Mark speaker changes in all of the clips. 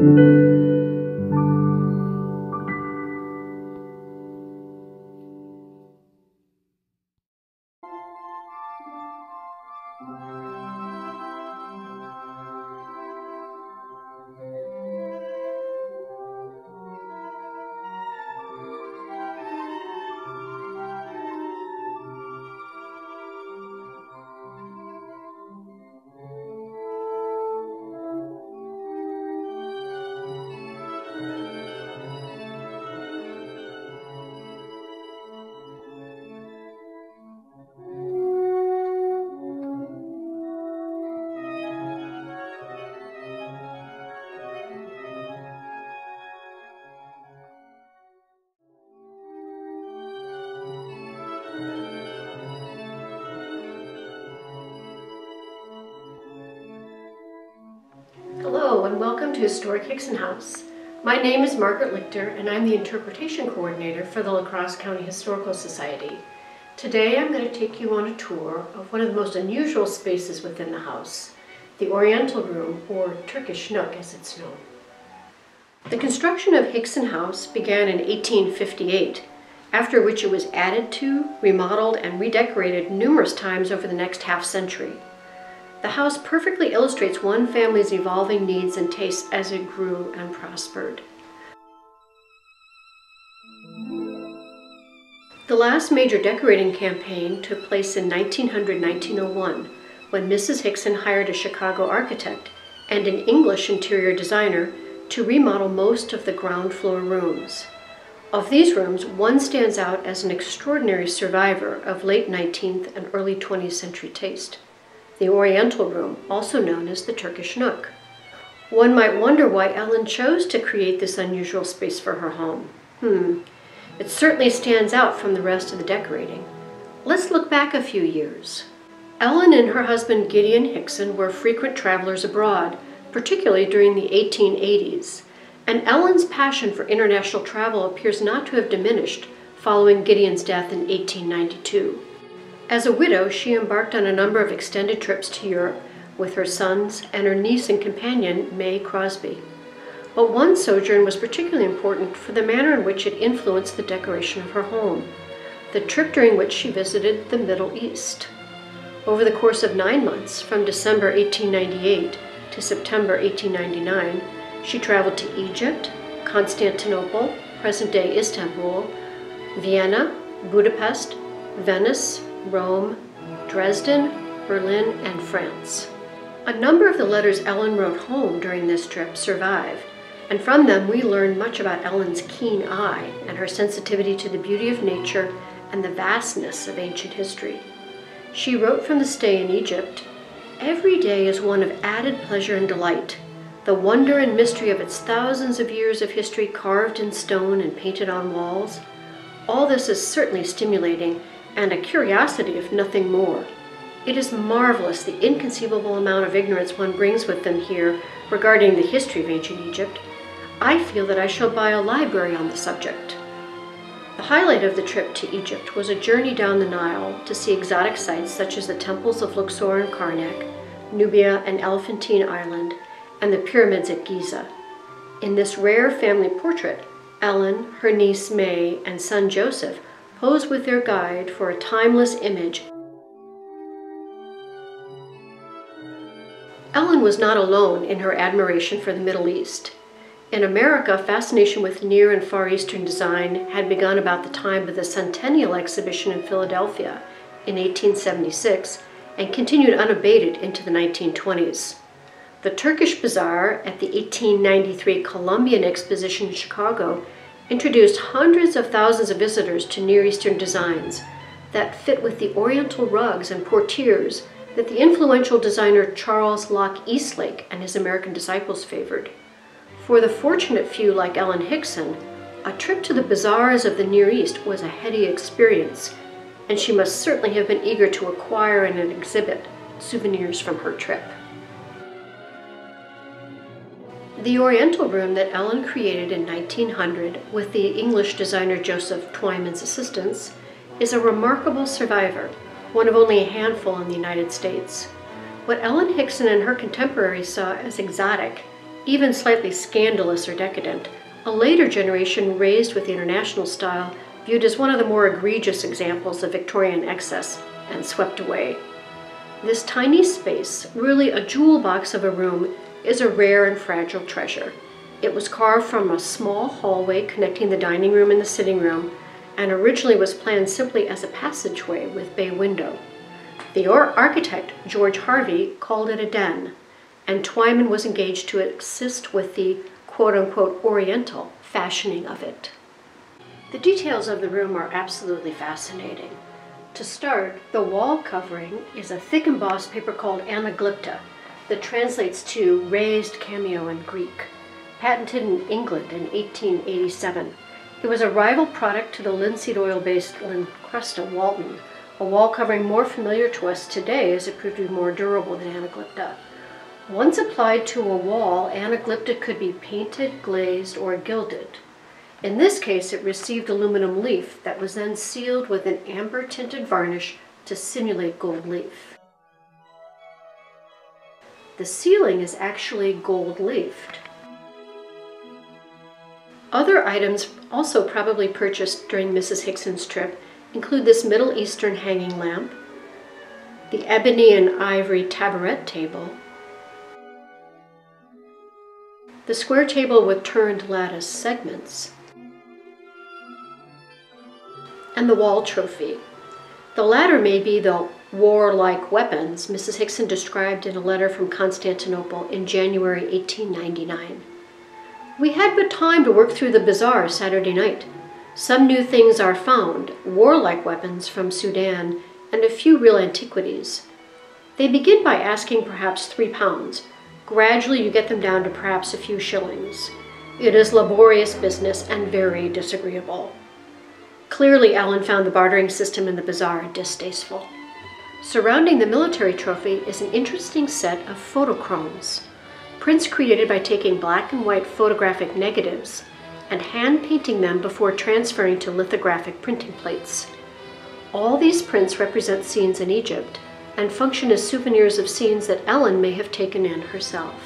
Speaker 1: Hello and welcome to Historic Hixon House. My name is Margaret Lichter and I'm the Interpretation Coordinator for the La Crosse County Historical Society. Today I'm going to take you on a tour of one of the most unusual spaces within the house, the Oriental Room, or Turkish Nook as it's known. The construction of Hixon House began in 1858, after which it was added to, remodeled, and redecorated numerous times over the next half-century. The house perfectly illustrates one family's evolving needs and tastes as it grew and prospered. The last major decorating campaign took place in 1900-1901, when Mrs. Hixon hired a Chicago architect and an English interior designer to remodel most of the ground floor rooms. Of these rooms, one stands out as an extraordinary survivor of late 19th and early 20th century taste. The Oriental Room, also known as the Turkish Nook. One might wonder why Ellen chose to create this unusual space for her home. It certainly stands out from the rest of the decorating. Let's look back a few years. Ellen and her husband Gideon Hixon were frequent travelers abroad, particularly during the 1880s, and Ellen's passion for international travel appears not to have diminished following Gideon's death in 1892. As a widow, she embarked on a number of extended trips to Europe with her sons and her niece and companion, May Crosby. But one sojourn was particularly important for the manner in which it influenced the decoration of her home, the trip during which she visited the Middle East. Over the course of 9 months, from December 1898 to September 1899, she traveled to Egypt, Constantinople, present-day Istanbul, Vienna, Budapest, Venice, Rome, Dresden, Berlin, and France. A number of the letters Ellen wrote home during this trip survive, and from them we learn much about Ellen's keen eye and her sensitivity to the beauty of nature and the vastness of ancient history. She wrote from the stay in Egypt, "Every day is one of added pleasure and delight. The wonder and mystery of its thousands of years of history carved in stone and painted on walls. All this is certainly stimulating, and a curiosity if nothing more. It is marvelous the inconceivable amount of ignorance one brings with them here regarding the history of ancient Egypt. I feel that I shall buy a library on the subject." The highlight of the trip to Egypt was a journey down the Nile to see exotic sites such as the temples of Luxor and Karnak, Nubia and Elephantine Island, and the pyramids at Giza. In this rare family portrait, Ellen, her niece May, and son Joseph pose with their guide for a timeless image. Ellen was not alone in her admiration for the Middle East. In America, fascination with Near and Far Eastern design had begun about the time of the Centennial Exhibition in Philadelphia in 1876 and continued unabated into the 1920s. The Turkish Bazaar at the 1893 Columbian Exposition in Chicago introduced hundreds of thousands of visitors to Near Eastern designs that fit with the Oriental rugs and portieres that the influential designer Charles Locke Eastlake and his American disciples favored. For the fortunate few like Ellen Hixon, a trip to the bazaars of the Near East was a heady experience, and she must certainly have been eager to acquire and exhibit souvenirs from her trip. The Oriental Room that Ellen created in 1900 with the English designer Joseph Twyman's assistance is a remarkable survivor, one of only a handful in the United States. What Ellen Hixon and her contemporaries saw as exotic even slightly scandalous or decadent, a later generation raised with the international style viewed as one of the more egregious examples of Victorian excess and swept away. This tiny space, really a jewel box of a room, is a rare and fragile treasure. It was carved from a small hallway connecting the dining room and the sitting room, and originally was planned simply as a passageway with bay window. The architect, George Harvey, called it a den, and Twyman was engaged to assist with the quote-unquote oriental fashioning of it. The details of the room are absolutely fascinating. To start, the wall covering is a thick embossed paper called anaglypta that translates to raised cameo in Greek, patented in England in 1887. It was a rival product to the linseed oil-based Lincrusta Walton, a wall covering more familiar to us today as it proved to be more durable than anaglypta. Once applied to a wall, anaglypta could be painted, glazed, or gilded. In this case, it received aluminum leaf that was then sealed with an amber-tinted varnish to simulate gold leaf. The ceiling is actually gold-leafed. Other items also probably purchased during Mrs. Hixon's trip include this Middle Eastern hanging lamp, the ebony and ivory tabaret table, the square table with turned lattice segments, and the wall trophy. The latter may be the warlike weapons Mrs. Hixon described in a letter from Constantinople in January 1899. We had but time to work through the bazaar Saturday night. Some new things are found, warlike weapons from Sudan, and a few real antiquities. They begin by asking perhaps £3. Gradually you get them down to perhaps a few shillings. It is laborious business and very disagreeable. Clearly, Ellen found the bartering system in the bazaar distasteful. Surrounding the military trophy is an interesting set of photochromes, prints created by taking black and white photographic negatives and hand-painting them before transferring to lithographic printing plates. All these prints represent scenes in Egypt and function as souvenirs of scenes that Ellen may have taken in herself.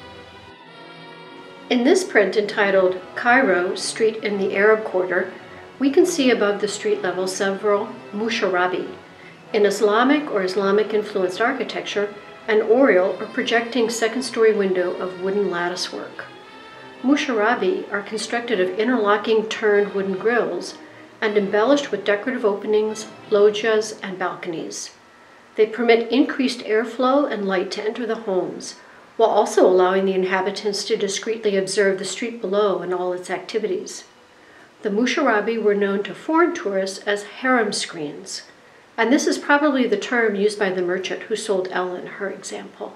Speaker 1: In this print entitled Cairo, Street in the Arab Quarter, we can see above the street level several musharabi, in Islamic or Islamic-influenced architecture, an oriel or projecting second-story window of wooden latticework. Musharabi are constructed of interlocking turned wooden grills and embellished with decorative openings, loggias, and balconies. They permit increased airflow and light to enter the homes, while also allowing the inhabitants to discreetly observe the street below and all its activities. The musharabi were known to foreign tourists as harem screens, and this is probably the term used by the merchant who sold Ellen her example.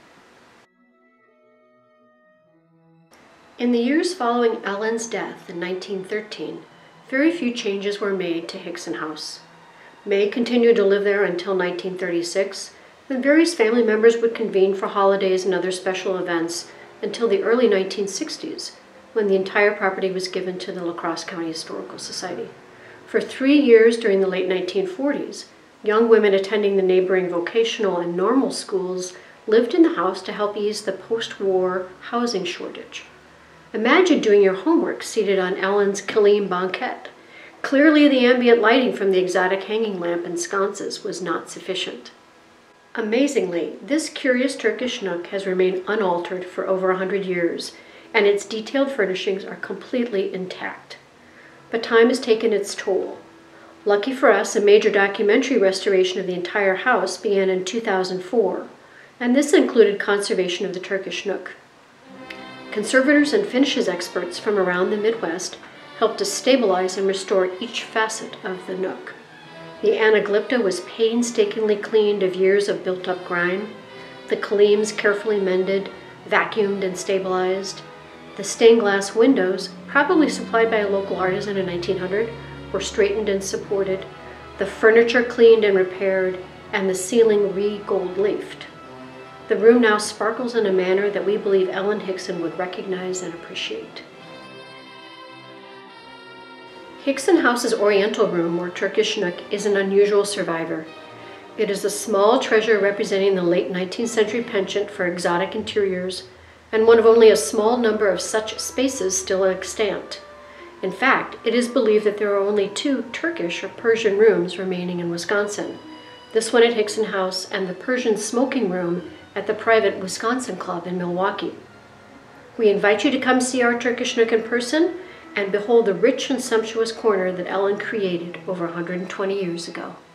Speaker 1: In the years following Ellen's death in 1913, very few changes were made to Hixon House. May continued to live there until 1936, when various family members would convene for holidays and other special events until the early 1960s, when the entire property was given to the La Crosse County Historical Society. For 3 years during the late 1940s, young women attending the neighboring vocational and normal schools lived in the house to help ease the post-war housing shortage. Imagine doing your homework seated on Ellen's Killeen banquette. Clearly the ambient lighting from the exotic hanging lamp and sconces was not sufficient. Amazingly, this curious Turkish nook has remained unaltered for over 100 years, and its detailed furnishings are completely intact. But time has taken its toll. Lucky for us, a major documentary restoration of the entire house began in 2004, and this included conservation of the Turkish Nook. Conservators and finishes experts from around the Midwest helped to stabilize and restore each facet of the Nook. The anaglypta was painstakingly cleaned of years of built-up grime, the kaleems carefully mended, vacuumed and stabilized. The stained glass windows, probably supplied by a local artisan in 1900, were straightened and supported, the furniture cleaned and repaired, and the ceiling re-gold-leafed. The room now sparkles in a manner that we believe Ellen Hixon would recognize and appreciate. Hixon House's Oriental Room, or Turkish Nook, is an unusual survivor. It is a small treasure representing the late 19th century penchant for exotic interiors, and one of only a small number of such spaces still extant. In fact, it is believed that there are only 2 Turkish or Persian rooms remaining in Wisconsin, this one at Hixon House and the Persian smoking room at the private Wisconsin Club in Milwaukee. We invite you to come see our Turkish Nook in person and behold the rich and sumptuous corner that Ellen created over 120 years ago.